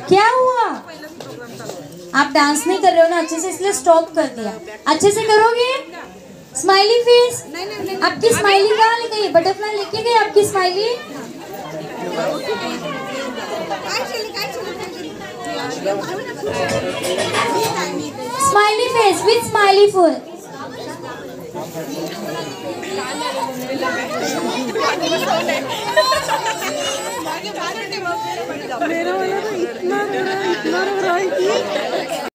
क्या हुआ? आप डांस नहीं कर रहे हो ना अच्छे से, इसलिए स्टॉप कर दिया। अच्छे से करोगे? Smiley face. आपकी स्माइली कहाँ ले गई? बटरफ्लाई लेके गए आपकी smiley? Smiley face with smiley full. मेरा वाला तो इतना रहा है कि